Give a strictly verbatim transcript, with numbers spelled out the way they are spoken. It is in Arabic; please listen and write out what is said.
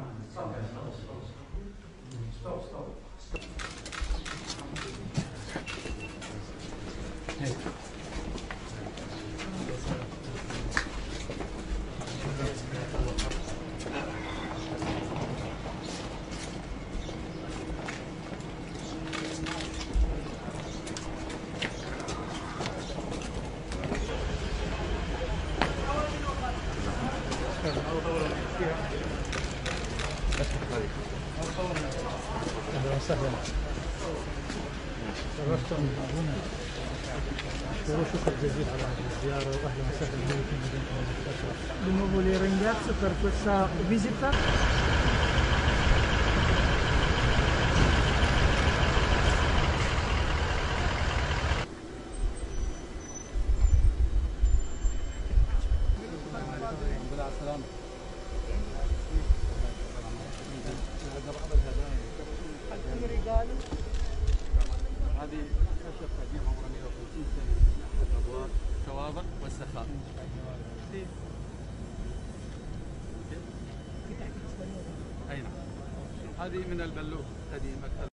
أهلا وسهلا. شرفتم هنا. Shukr jazil ala ziyara wa ahlan wa sahlan bikum fi Medina. Di nuovo li ringrazio per questa visita. هذه خشب قديم عمره مئة وخمسين سنة، الأبواب التواضع والسخاء. أي نعم. هذه من البلوك قديمة.